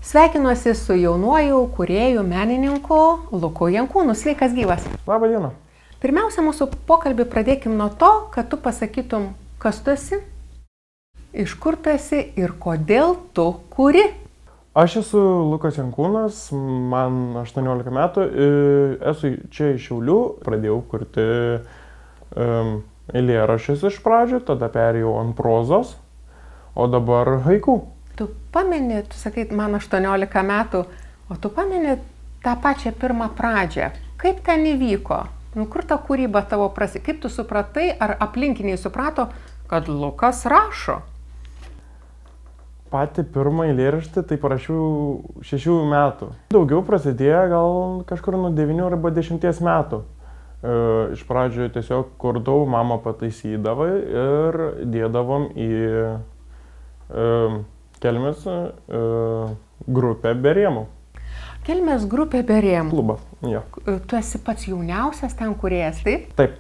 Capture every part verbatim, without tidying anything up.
Sveikinuosi su jaunuoju kūrėju menininku Luku Jankūnu. Sveikas gyvas. Labą dieną. Pirmiausia, mūsų pokalbį pradėkim nuo to, kad tu pasakytum, kas tu esi, iš kur tu esi ir kodėl tu kuri. Aš esu Lukas Jankūnas, man aštuoniolika metų, esu čia iš Šiaulių, pradėjau kurti um, eilėraščius iš pradžių, tada perėjau ant prozos, o dabar haiku. Tu pameni, tu sakai, man aštuoniolika metų, o tu pameni tą pačią pirmą pradžią. Kaip ten įvyko? Nu, kur ta kūryba tavo prasi? Kaip tu supratai, ar aplinkiniai suprato, kad Lukas rašo? Patį pirmą eilėraštį tai parašiau šešių metų. Daugiau prasidėjo gal kažkur nuo devynių arba dešimties metų. E, iš pradžių tiesiog kurdavau, mama pataisydavo ir dėdavom į e, Kelmės e, grupę be rėmų. Kelmės grupė be rėmų. Klubą, jo. Tu esi pats jauniausias ten kūrėjas, taip? Taip.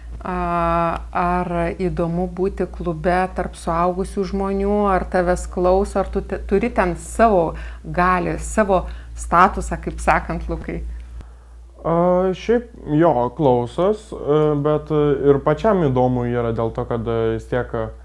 Ar įdomu būti klube tarp suaugusių žmonių, ar tavęs klauso, ar tu te, turi ten savo gali, savo statusą, kaip sakant, Lukai? A, šiaip jo, klausos, bet ir pačiam įdomu yra dėl to, kad vis tiek a,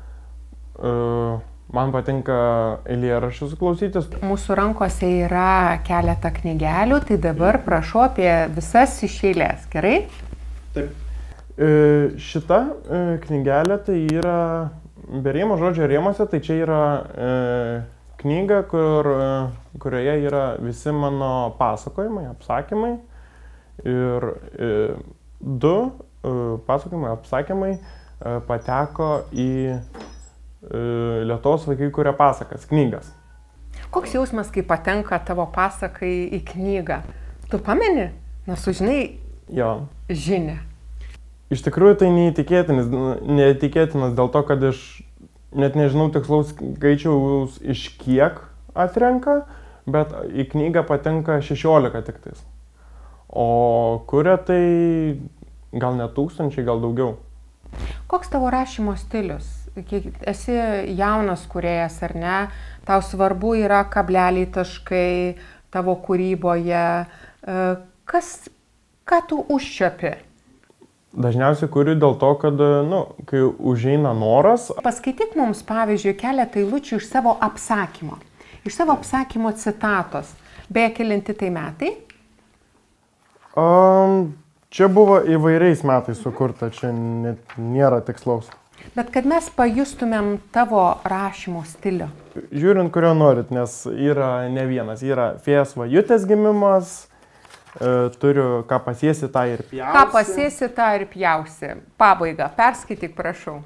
man patinka eilėraščius klausytis. Mūsų rankose yra keletą knygelių, tai dabar prašau apie visas iš eilės, gerai? Taip. Šita knygelė tai yra be rėmo žodžio rėmose, tai čia yra e, knyga, kur, kurioje yra visi mano pasakojimai, apsakymai. Ir e, du e, pasakojimai, apsakymai e, pateko į e, Lietuvos vaikai kuria pasakas, knygas. Koks jausmas, kai patenka tavo pasakai į knygą? Tu pameni? Nes sužinai jo. Žinią. Iš tikrųjų tai neįtikėtinas, neįtikėtinas dėl to, kad aš net nežinau tikslaus skaičiaus iš kiek atrenka, bet į knygą patenka šešiolika tik tais. O kuria tai gal net tūkstančiai, gal daugiau. Koks tavo rašymo stilius? Esi jaunas kūrėjas ar ne? Tau svarbu yra kableliai, taškai tavo kūryboje. Kas, ką tu užčiuopi? Dažniausiai kuriu dėl to, kad, nu, kai užeina noras. Paskaityk mums, pavyzdžiui, keletą eilučių iš savo apsakymo. Iš savo apsakymo citatos. Beje, kelinti tai metai? Um, čia buvo įvairiais metais sukurta, čia net nėra tikslaus. Bet kad mes pajustumėm tavo rašymo stilių. Žiūrint, kurio norit, nes yra ne vienas. Yra Fėjos Vajutės gimimas. Turiu, ką pasiesi, tą ir pjausi. Ką pasiesi, tą ir pjausi. Pabaiga. Perskaityk, prašau.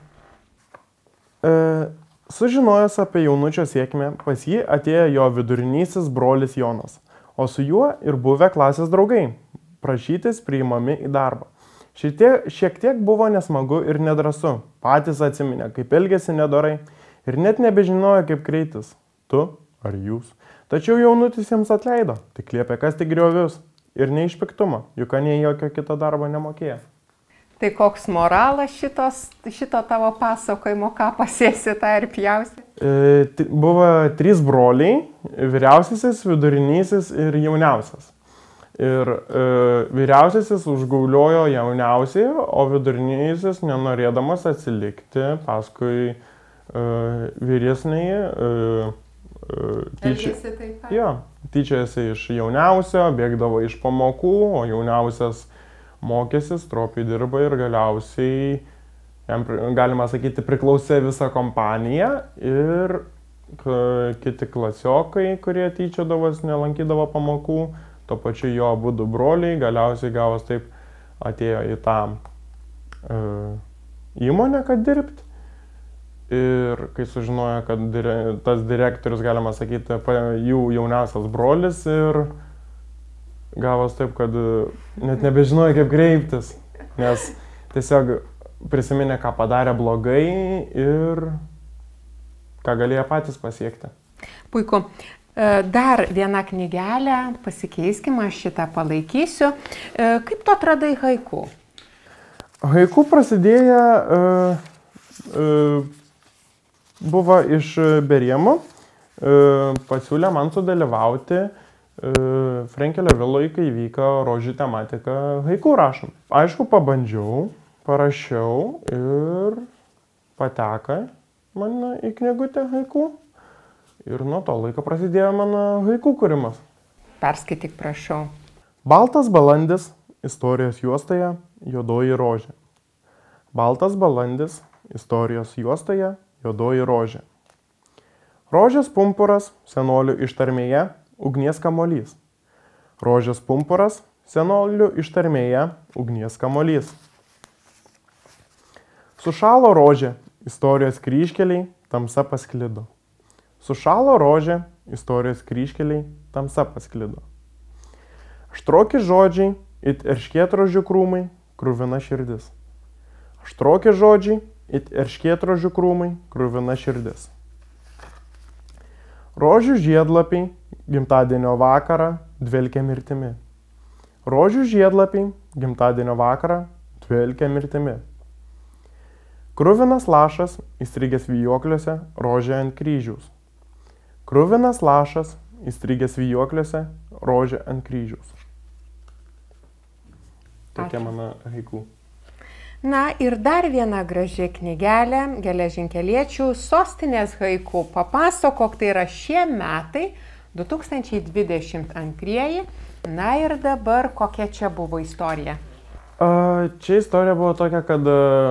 E, sužinojęs apie jaunučio sėkmę, pas jį atėjo jo vidurinysis brolis Jonas, o su juo ir buvę klasės draugai, prašytis priimami į darbą. Šitie, šiek tiek buvo nesmagu ir nedrąsu. Patys atsiminė, kaip elgėsi nedorai ir net nebežinojo, kaip kreiptis. Tu ar jūs. Tačiau jaunutis jiems atleido, tik liepė kasti griovius. Ir ne iš piktumo, juk anie jokio kito darbo nemokėjo. Tai koks moralas šitos, šito tavo pasakojimo, ką pasiesi, tą ir pjausi? E, buvo trys broliai, vyriausiasis, vidurinysis ir jauniausias. Ir e, vyriausiasis užgauliojo jauniausiai, o vidurinysis, nenorėdamas atsilikti paskui e, vyresnįjį, e, Elgėsi taip pat? Jo, tyčiasi iš jauniausio, bėgdavo iš pamokų, o jauniausias mokėsi, stropiai dirba ir galiausiai, jam, galima sakyti, priklausė visą kompaniją ir kiti klasiokai, kurie tyčiodavos, nelankydavo pamokų, to pačiu jo abudu broliai, galiausiai gavos taip atėjo į tą e, įmonę, kad dirbti. Ir kai sužinojo, kad dire, tas direktorius, galima sakyti, jų jauniausias brolis ir gavos taip, kad net nebežinojo, kaip kreiptis, nes tiesiog prisiminė, ką padarė blogai ir ką galėjo patys pasiekti. Puiku. Dar vieną knygelę, pasikeiskime, aš šitą palaikysiu. Kaip tu atradai haiku? Haiku prasidėjo uh, uh, buvo iš Berėmų pasiūlė man sudalyvauti Frenkelio viloje, kai vyko rožių tematika haiku rašant. Aišku, pabandžiau, parašiau ir pateka man į knygutę haiku. Ir nuo to laiko prasidėjo mano haiku kūrimas. Perskaityk, prašau. Baltas balandis istorijos juostoje juodoji rožė. Baltas balandis istorijos juostoje juodoji rožė. Rožės pumpuras senolių ištarmėje ugnies kamolys. Rožės pumpuras senolių ištarmėje ugnies kamolys. Sušalo rožė, istorijos kryžkeliai, tamsa pasklido. Sušalo rožė, istorijos kryžkeliai, tamsa pasklido. Aštroki žodžiai, it erškėtrožių krūmai, kruvina širdis. Aštroki žodžiai, it erškėtrožių krūmai, kruvina širdis. Rožių žiedlapiai, gimtadienio vakarą, dvelkia mirtimi. Rožių žiedlapiai, gimtadienio vakarą, dvelkia mirtimi. Kruvinas lašas, įstrigęs vijokliuose, rožė ant kryžiaus. Kruvinas lašas, įstrigęs vijokliuose, rožė ant kryžiaus. Tokia mano haiku. Na ir dar viena graži knygelė, Geležinkeliečių sostinės haiku. Papasakok, tai yra šie metai, du tūkstančiai dvidešimt antrieji. Na ir dabar kokia čia buvo istorija? A, čia istorija buvo tokia, kad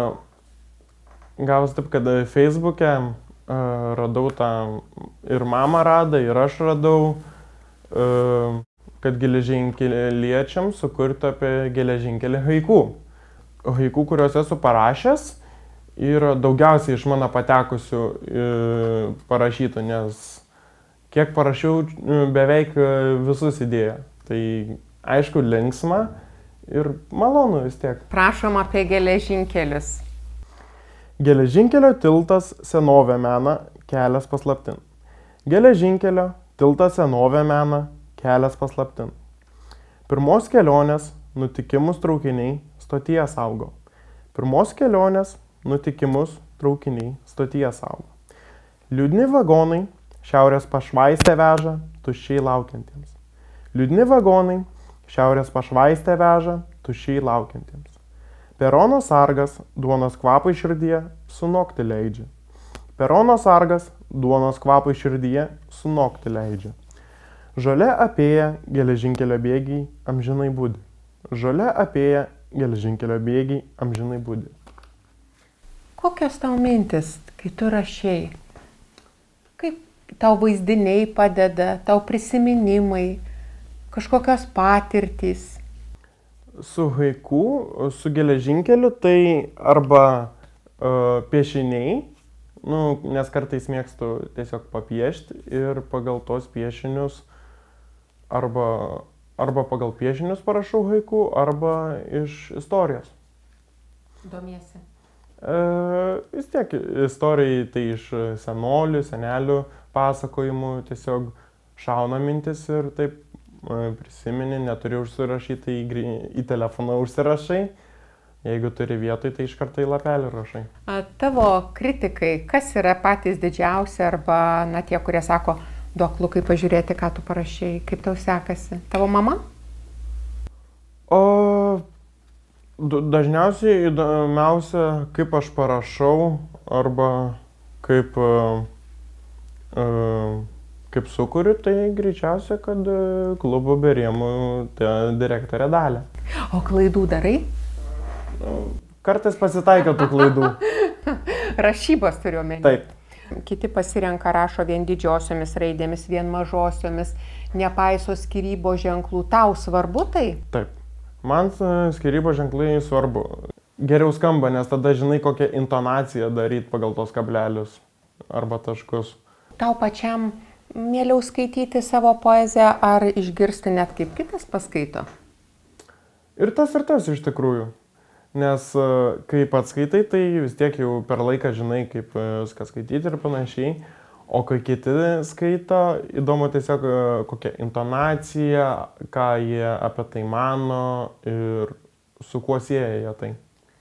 gavus taip, kad Facebook'e a, radau tą, ir mama rado, ir aš radau, a, kad geležinkeliečiams sukurti apie geležinkelį haiku. Haiku, kuriuos esu parašęs, ir daugiausiai iš mano patekusių e, parašytų, nes kiek parašiau, beveik visus įdėjo. Tai aišku, linksma ir malonu vis tiek. Prašom apie geležinkelius. Geležinkelio tiltas senovę mena, kelias paslaptin. Geležinkelio tiltas senovę mena, kelias paslaptin. Pirmos kelionės nutikimus traukiniai stotyje saugo. Pirmos kelionės nutikimus traukiniai stotyje saugo. Liūdni vagonai šiaurės pašvaistę veža tuščiai laukiantiems. Liūdni vagonai šiaurės pašvaistę veža tuščiai laukiantiems. Perono sargas duonos kvapui širdyje sunokti leidžia. Perono sargas duonos kvapui širdyje sunokti leidžia. Žole apėję geležinkelio bėgiai amžinai budi. Žole apėję geležinkelio bėgiai amžinai budi. Kokios tau mintis, kai tu rašei? Kaip tau vaizdiniai padeda, tau prisiminimai, kažkokios patirtys? Su haiku, su geležinkeliu tai arba uh, piešiniai, nu, nes kartais mėgstu tiesiog papiešti ir pagal tos piešinius arba Arba pagal piešinius parašau haiku, arba iš istorijos. Domiesi. E, vis tiek istorijai tai iš senolių, senelių pasakojimų tiesiog šauna mintis ir taip e, prisimeni, neturi užsirašyti, į, į telefoną užsirašai. Jeigu turi vietoj, tai iš karto į lapelį rašai. A, tavo kritikai, kas yra patys didžiausi arba na, tie, kurie sako, duok Lukai pažiūrėti, ką tu parašei, kaip tau sekasi. Tavo mama? O dažniausiai įdomiausia, kaip aš parašau arba kaip, uh, uh, kaip sukuriu, tai greičiausia, kad uh, klubo be rėmų direktorė Dalia. O klaidų darai? Kartais pasitaiko tų klaidų. Rašybos turiu omeny. Taip. Kiti pasirenka, rašo vien didžiosiomis raidėmis, vien mažosiomis, nepaiso skyrybos ženklų. Tau svarbu tai? Taip. Man skyrybos ženklai svarbu. Geriau skamba, nes tada žinai, kokią intonaciją daryti pagal tos kablelius arba taškus. Tau pačiam mieliau skaityti savo poeziją ar išgirsti net kaip kitas paskaito? Ir tas ir tas iš tikrųjų. Nes kai pats skaitai, tai vis tiek jau per laiką žinai, kaip viską skaityti ir panašiai. O kai kiti skaito, įdomu tiesiog kokia intonacija, ką jie apie tai mano ir su kuo sieja jie tai.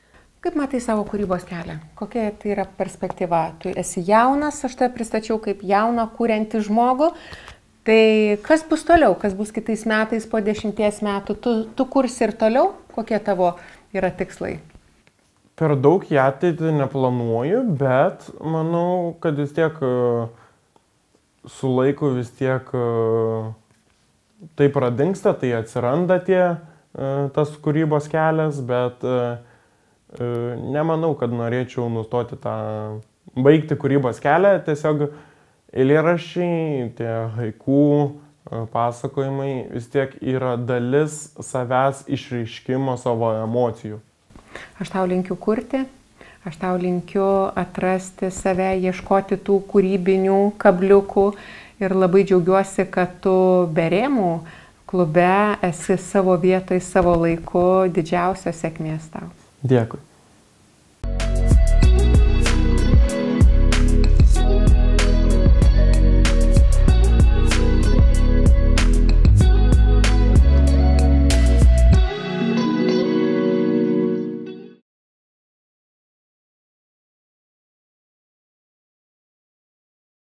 Kaip matai savo kūrybos kelią? Kokia tai yra perspektyva? Tu esi jaunas, aš tave pristačiau kaip jauną, kuriantį žmogų. Tai kas bus toliau? Kas bus kitais metais, po dešimties metų? Tu, tu kursi ir toliau? Kokie tavo yra tikslai? Per daug į ateitį neplanuoju, bet manau, kad vis tiek su laiku vis tiek tai pradingsta, tai atsiranda tie, tas kūrybos kelias, bet nemanau, kad norėčiau nustoti tą, baigti kūrybos kelią, tiesiog eilėraščiai, tie haiku pasakojimai vis tiek yra dalis savęs išreiškimo savo emocijų. Aš tau linkiu kurti, aš tau linkiu atrasti save, ieškoti tų kūrybinių kabliukų ir labai džiaugiuosi, kad tu Berėmų klube esi savo vietoj, savo laiku. Didžiausios sėkmės tau. Dėkui.